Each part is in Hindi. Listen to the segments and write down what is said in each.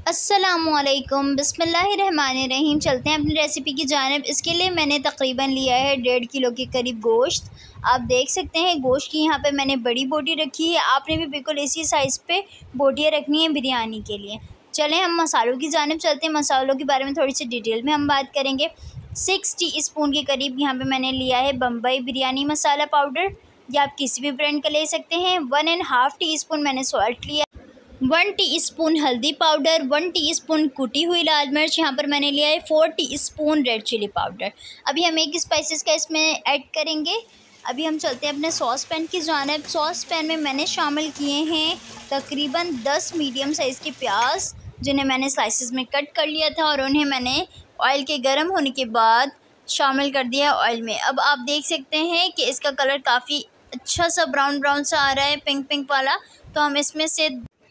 अस्सलामुअलैकुम बिस्मिल्लाहिर्रहमानिर्रहीम। चलते हैं अपनी रेसिपी की जानिब। इसके लिए मैंने तकरीबन लिया है 1.5 किलो के करीब गोश्त। आप देख सकते हैं गोश्त की यहाँ पे मैंने बड़ी बोटी रखी है। आपने भी बिल्कुल इसी साइज़ पे बोटियाँ रखनी है बिरयानी के लिए। चलें हम मसालों की जानिब चलते हैं। मसालों के बारे में थोड़ी सी डिटेल में हम बात करेंगे। 6 टीस्पून के करीब यहाँ पे मैंने लिया है बम्बई बिरयानी मसाला पाउडर, या आप किसी भी ब्रांड का ले सकते हैं। 1.5 टीस्पून मैंने सॉल्ट लिया, 1 टीस्पून हल्दी पाउडर, 1 टीस्पून कुटी हुई लाल मिर्च, यहाँ पर मैंने लिया है 4 टीस्पून रेड चिली पाउडर। अभी हम एक स्पाइसेस का इसमें ऐड करेंगे। अभी हम चलते हैं अपने सॉस पैन की जानिब। सॉस पैन में मैंने शामिल किए हैं तकरीबन 10 मीडियम साइज़ के प्याज, जिन्हें मैंने स्लाइसेस में कट कर लिया था और उन्हें मैंने ऑयल के गर्म होने के बाद शामिल कर दिया ऑयल में। अब आप देख सकते हैं कि इसका कलर काफ़ी अच्छा सा ब्राउन ब्राउन सा आ रहा है, पिंक पिंक वाला। तो हम इसमें से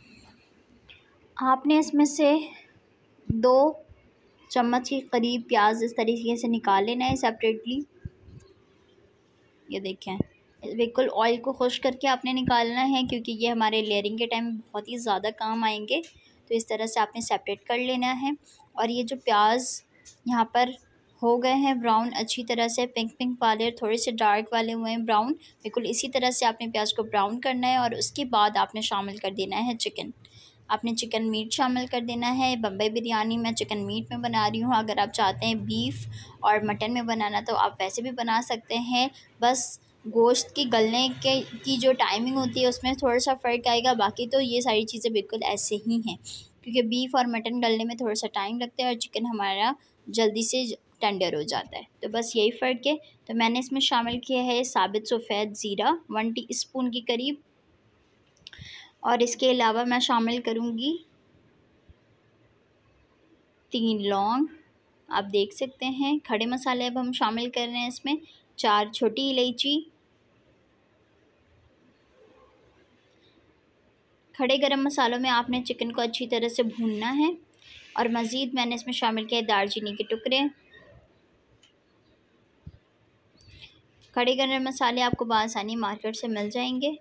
आपने इसमें से 2 चम्मच के करीब प्याज इस तरीके से निकाल लेना है सेपरेटली। ये देखें, बिल्कुल ऑयल को खुश करके आपने निकालना है, क्योंकि ये हमारे लेयरिंग के टाइम बहुत ही ज़्यादा काम आएंगे। तो इस तरह से आपने सेपरेट कर लेना है। और ये जो प्याज यहाँ पर हो गए हैं ब्राउन, अच्छी तरह से पिंक पिंक वाले, थोड़े से डार्क वाले हुए हैं ब्राउन, बिल्कुल इसी तरह से आपने प्याज को ब्राउन करना है। और उसके बाद आपने शामिल कर देना है चिकन। आपने चिकन मीट शामिल कर देना है। बम्बई बिरयानी मैं चिकन मीट में बना रही हूँ। अगर आप चाहते हैं बीफ और मटन में बनाना तो आप वैसे भी बना सकते हैं। बस गोश्त की गलने के की जो टाइमिंग होती है उसमें थोड़ा सा फ़र्क आएगा, बाकी तो ये सारी चीज़ें बिल्कुल ऐसे ही हैं, क्योंकि बीफ और मटन गलने में थोड़ा सा टाइम लगता है और चिकन हमारा जल्दी से टेंडर हो जाता है। तो बस यही फ़र्क है। तो मैंने इसमें शामिल किया है साबित सफ़ेद ज़ीरा 1 टीस्पून के करीब, और इसके अलावा मैं शामिल करूँगी 3 लौंग। आप देख सकते हैं खड़े मसाले अब हम शामिल कर रहे हैं इसमें 4 छोटी इलायची, खड़े गरम मसालों में आपने चिकन को अच्छी तरह से भूनना है। और मज़ीद मैंने इसमें शामिल किया है दालचीनी के टुकड़े। खड़े गरम मसाले आपको बआसानी मार्केट से मिल जाएंगे।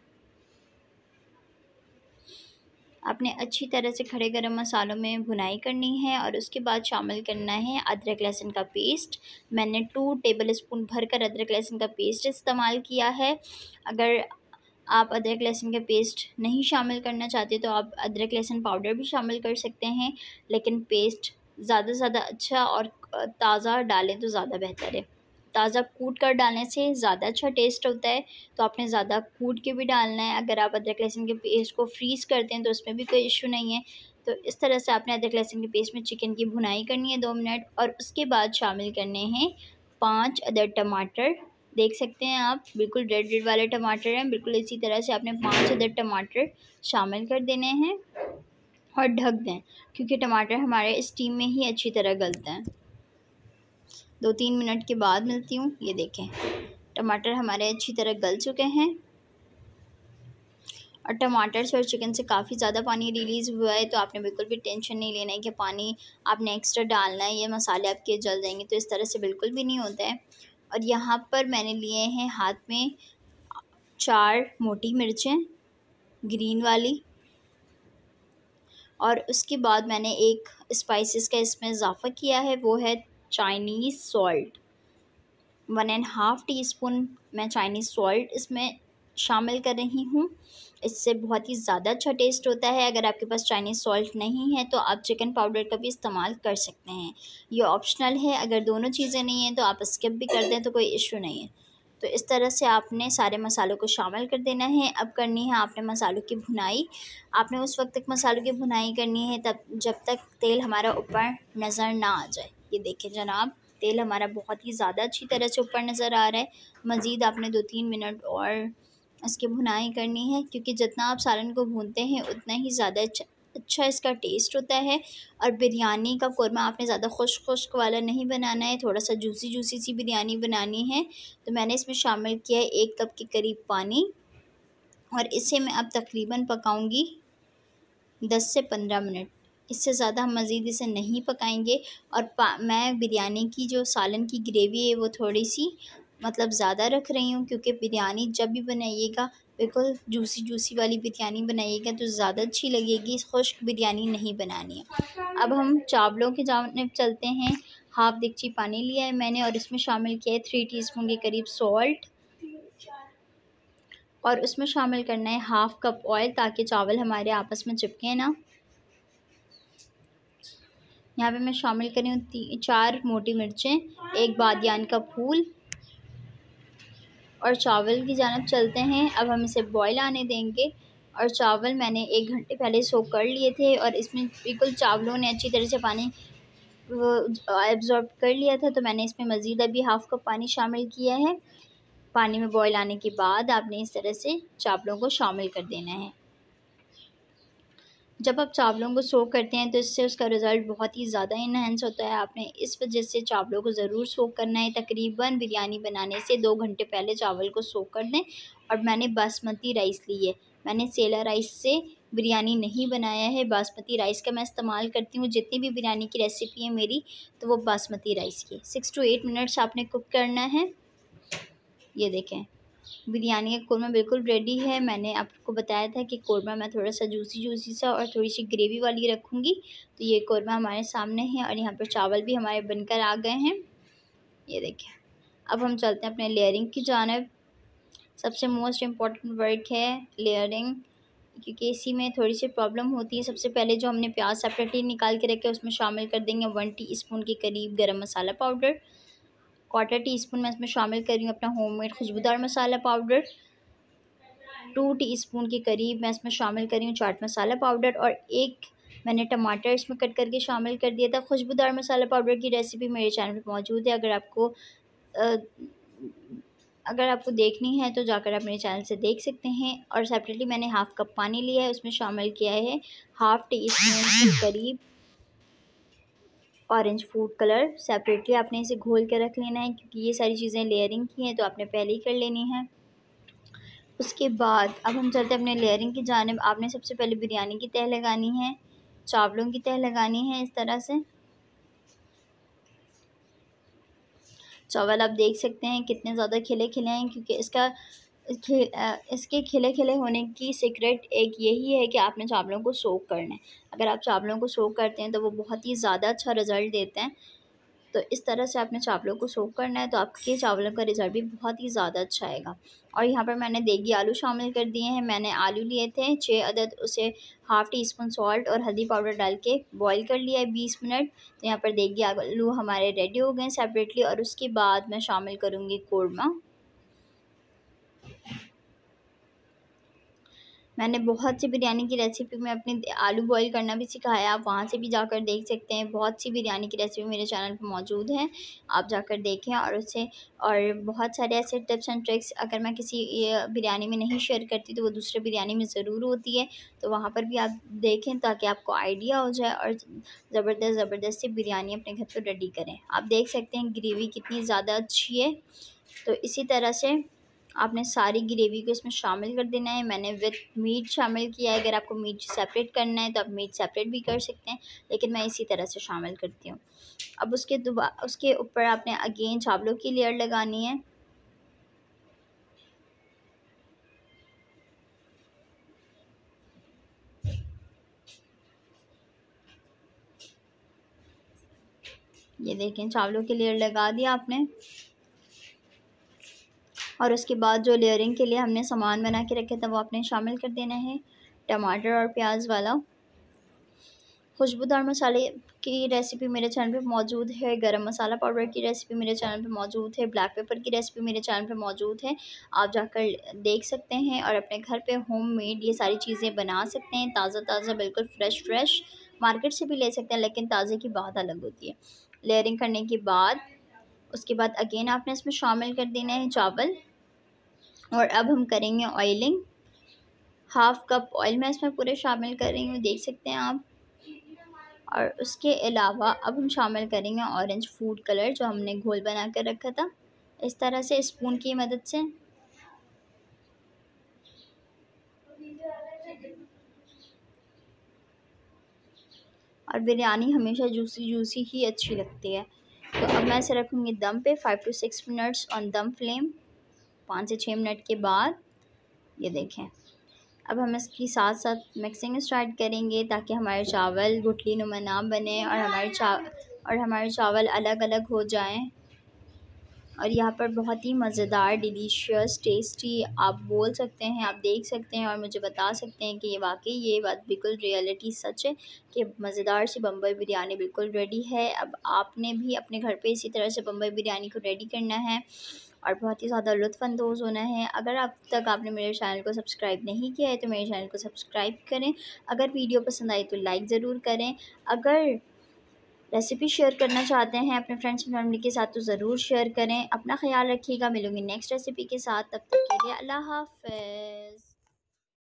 आपने अच्छी तरह से खड़े गरम मसालों में भुनाई करनी है और उसके बाद शामिल करना है अदरक लहसुन का पेस्ट। मैंने 2 टेबलस्पून भरकर अदरक लहसुन का पेस्ट इस्तेमाल किया है। अगर आप अदरक लहसुन का पेस्ट नहीं शामिल करना चाहते तो आप अदरक लहसुन पाउडर भी शामिल कर सकते हैं, लेकिन पेस्ट ज़्यादा से ज़्यादा अच्छा और ताज़ा डालें तो ज़्यादा बेहतर है। ताज़ा कूट कर डालने से ज़्यादा अच्छा टेस्ट होता है, तो आपने ज़्यादा कूट के भी डालना है। अगर आप अदरक लहसुन के पेस्ट को फ्रीज़ करते हैं तो उसमें भी कोई इशू नहीं है। तो इस तरह से आपने अदरक लहसुन के पेस्ट में चिकन की भुनाई करनी है 2 मिनट, और उसके बाद शामिल करने हैं 5 अदद टमाटर। देख सकते हैं आप बिल्कुल रेड रेड वाले टमाटर हैं। बिल्कुल इसी तरह से आपने 5 अदद टमाटर शामिल कर देने हैं और ढक दें, क्योंकि टमाटर हमारे स्टीम में ही अच्छी तरह गलते हैं। 2-3 मिनट के बाद मिलती हूँ। ये देखें टमाटर हमारे अच्छी तरह गल चुके हैं और टमाटर से और चिकन से काफ़ी ज़्यादा पानी रिलीज़ हुआ है। तो आपने बिल्कुल भी टेंशन नहीं लेना है कि पानी आपने एक्स्ट्रा डालना है, ये मसाले आपके जल जाएंगे, तो इस तरह से बिल्कुल भी नहीं होता है। और यहाँ पर मैंने लिए हैं हाथ में 4 मोटी मिर्चें ग्रीन वाली, और उसके बाद मैंने एक स्पाइसेस का इसमें इजाफ़ा किया है, वो है चाइनीज़ सॉल्ट। 1.5 टीस्पून मैं चाइनीज़ सॉल्ट इसमें शामिल कर रही हूँ। इससे बहुत ही ज़्यादा अच्छा टेस्ट होता है। अगर आपके पास चाइनीज़ सॉल्ट नहीं है तो आप चिकन पाउडर का भी इस्तेमाल कर सकते हैं, ये ऑप्शनल है। अगर दोनों चीज़ें नहीं हैं तो आप स्किप भी कर दें तो कोई इशू नहीं है। तो इस तरह से आपने सारे मसालों को शामिल कर देना है। अब करनी है आपने मसालों की भुनाई। आपने उस वक्त तक मसालों की भुनाई करनी है तब जब तक तेल हमारा ऊपर नज़र ना आ जाए। ये देखें जनाब, तेल हमारा बहुत ही ज़्यादा अच्छी तरह से ऊपर नज़र आ रहा है। मज़ीद आपने 2-3 मिनट और इसकी भुनाई करनी है, क्योंकि जितना आप सालन को भूनते हैं उतना ही ज़्यादा अच्छा इसका टेस्ट होता है। और बिरयानी का कोरमा आपने ज़्यादा खुश्क वाला नहीं बनाना है, थोड़ा सा जूसी जूसी सी बिरयानी बनानी है। तो मैंने इसमें शामिल किया है 1 कप के करीब पानी, और इसे मैं अब तकरीबन पकाऊंगी 10 से 15 मिनट। इससे ज़्यादा हम मज़ीद इसे नहीं पकाएंगे। और मैं बिरयानी की जो सालन की ग्रेवी है वो थोड़ी सी मतलब ज़्यादा रख रही हूँ, क्योंकि बिरयानी जब भी बनाइएगा बिल्कुल जूसी जूसी वाली बिरयानी बनाइएगा तो ज़्यादा अच्छी लगेगी, खुश्क बिरयानी नहीं बनानी है। अब हम चावलों की जानिब चलते हैं। हाफ देगची पानी लिया है मैंने और इसमें शामिल किया है 3 टीस्पून के करीब सॉल्ट और उसमें शामिल करना है हाफ कप ऑयल ताकि चावल हमारे आपस में चिपके ना। यहाँ पे मैं शामिल करी हूँ 4 मोटी मिर्चें, 1 बादियान का फूल और चावल की जानिब चलते हैं। अब हम इसे बॉईल आने देंगे और चावल मैंने 1 घंटे पहले सोक कर लिए थे और इसमें बिल्कुल चावलों ने अच्छी तरह से पानी एब्जॉर्ब कर लिया था, तो मैंने इसमें मज़ीद अभी हाफ़ कप पानी शामिल किया है। पानी में बॉईल आने के बाद आपने इस तरह से चावलों को शामिल कर देना है। जब आप चावलों को सोक करते हैं तो इससे उसका रिज़ल्ट बहुत ही ज़्यादा इन्हेंस होता है। आपने इस वजह से चावलों को ज़रूर सोक करना है। तकरीबन बिरयानी बनाने से 2 घंटे पहले चावल को सोक कर दें। और मैंने बासमती राइस ली है, मैंने सेला राइस से बिरयानी नहीं बनाया है, बासमती राइस का मैं इस्तेमाल करती हूँ। जितनी भी बिरयानी की रेसिपी है मेरी तो वो बासमती राइस की। 6 to 8 मिनट्स आपने कुक करना है। ये देखें बिरयानी का कोरमा बिल्कुल रेडी है। मैंने आपको बताया था कि कोरमा मैं थोड़ा सा जूसी जूसी सा और थोड़ी सी ग्रेवी वाली रखूँगी। तो ये कोरमा हमारे सामने है और यहाँ पर चावल भी हमारे बनकर आ गए हैं। ये देखिए अब हम चलते हैं अपने लेयरिंग की जानिब। सबसे मोस्ट इम्पॉर्टेंट वर्क है लेयरिंग, क्योंकि इसी में थोड़ी सी प्रॉब्लम होती है। सबसे पहले जो हमने प्याज सेपरेटली निकाल के रखे उसमें शामिल कर देंगे 1 टीस्पून के करीब गरम मसाला पाउडर, 1/4 टीस्पून मैं इसमें शामिल कर रही हूँ अपना होममेड खुशबूदार मसाला पाउडर, 2 टीस्पून के करीब मैं इसमें शामिल कर रही हूँ चाट मसाला पाउडर और 1 मैंने टमाटर इसमें कट करके शामिल कर दिया था। खुशबूदार मसाला पाउडर की रेसिपी मेरे चैनल पे मौजूद है। अगर आपको देखनी है तो जाकर आप मेरे चैनल से देख सकते हैं। और सेपरेटली मैंने हाफ़ कप पानी लिया है, उसमें शामिल किया है हाफ़ टीस्पून के करीब ऑरेंज फूड कलर। सेपरेटली आपने इसे घोल कर रख लेना है, क्योंकि ये सारी चीज़ें लेयरिंग की हैं तो आपने पहले ही कर लेनी है। उसके बाद अब हम चलते हैं अपने लेयरिंग की जानिब। आपने सबसे पहले बिरयानी की तह लगानी है, चावलों की तह लगानी है। इस तरह से चावल आप देख सकते हैं कितने ज़्यादा खिले खिले हैं, क्योंकि इसके खिले खिले होने की सीक्रेट एक यही है कि आपने चावलों को सोक करना है। अगर आप चावलों को सोक करते हैं तो वो बहुत ही ज़्यादा अच्छा रिज़ल्ट देते हैं। तो इस तरह से आपने चावलों को सोक करना है तो आपके चावलों का रिज़ल्ट भी बहुत ही ज़्यादा अच्छा आएगा। और यहाँ पर मैंने देगी आलू शामिल कर दिए हैं। मैंने आलू लिए थे 6 अदद, उसे हाफ़ टीस्पून सॉल्ट और हल्दी पाउडर डाल के बॉईल कर लिया है 20 मिनट। तो यहाँ पर देगी आलू हमारे रेडी हो गए सेपरेटली। और उसके बाद मैं शामिल करूँगी कोरमा। मैंने बहुत सी बिरयानी की रेसिपी में अपने आलू बॉईल करना भी सिखाया, आप वहाँ से भी जाकर देख सकते हैं। बहुत सी बिरयानी की रेसिपी मेरे चैनल पे मौजूद है, आप जाकर देखें। और बहुत सारे ऐसे टिप्स एंड ट्रिक्स अगर मैं किसी बिरयानी में नहीं शेयर करती तो वो दूसरे बिरयानी में ज़रूर होती है, तो वहाँ पर भी आप देखें ताकि आपको आइडिया हो जाए और ज़बरदस्त सी बिरयानी अपने घर पर रेडी करें। आप देख सकते हैं ग्रेवी कितनी ज़्यादा अच्छी है। तो इसी तरह से आपने सारी ग्रेवी को इसमें शामिल कर देना है। मैंने विद मीट शामिल किया है। अगर आपको मीट सेपरेट करना है तो आप मीट सेपरेट भी कर सकते हैं, लेकिन मैं इसी तरह से शामिल करती हूँ। अब उसके ऊपर आपने अगेन चावलों की लेयर लगानी है। ये देखें चावलों की लेयर लगा दिया आपने। और उसके बाद जो लेयरिंग के लिए हमने सामान बना के रखे था वो आपने शामिल कर देना है। टमाटर और प्याज वाला खुशबूदार मसाले की रेसिपी मेरे चैनल पे मौजूद है, गरम मसाला पाउडर की रेसिपी मेरे चैनल पे मौजूद है, ब्लैक पेपर की रेसिपी मेरे चैनल पे मौजूद है। आप जाकर देख सकते हैं और अपने घर पे होममेड ये सारी चीज़ें बना सकते हैं। ताज़ा ताज़ा बिल्कुल फ्रेश मार्केट से भी ले सकते हैं, लेकिन ताज़े की बात अलग होती है। लेयरिंग करने के बाद उसके बाद अगेन आपने इसमें शामिल कर देना है चावल। और अब हम करेंगे ऑयलिंग। हाफ़ कप ऑयल मैं इसमें पूरे शामिल कर रही हूँ, देख सकते हैं आप। और उसके अलावा अब हम शामिल करेंगे ऑरेंज फूड कलर जो हमने घोल बना कर रखा था, इस तरह से स्पून की मदद से। और बिरयानी हमेशा जूसी जूसी ही अच्छी लगती है। तो अब मैं इसे रखूँगी दम पे 5 to 6 minutes on dum flame. 5 से 6 मिनट के बाद ये देखें। अब हम इसकी साथ साथ मिक्सिंग स्टार्ट करेंगे ताकि हमारे चावल गुठली नुमा ना बने और हमारे चावल अलग अलग हो जाएं। और यहाँ पर बहुत ही मज़ेदार, डिलीशियस, टेस्टी आप बोल सकते हैं, आप देख सकते हैं और मुझे बता सकते हैं कि ये वाकई ये बात बिल्कुल रियलिटी सच है कि मज़ेदार सी बम्बई बिरयानी बिल्कुल रेडी है। अब आपने भी अपने घर पे इसी तरह से बम्बई बिरयानी को रेडी करना है और बहुत ही ज़्यादा लुत्फ़अंदोज़ होना है। अगर अब तक आपने मेरे चैनल को सब्सक्राइब नहीं किया है तो मेरे चैनल को सब्सक्राइब करें। अगर वीडियो पसंद आई तो लाइक ज़रूर करें। अगर रेसिपी शेयर करना चाहते हैं अपने फ्रेंड्स एंड फैमिली के साथ तो ज़रूर शेयर करें। अपना ख्याल रखिएगा। मिलूंगी नेक्स्ट रेसिपी के साथ, तब तक के लिए अल्लाह हाफ़िज़।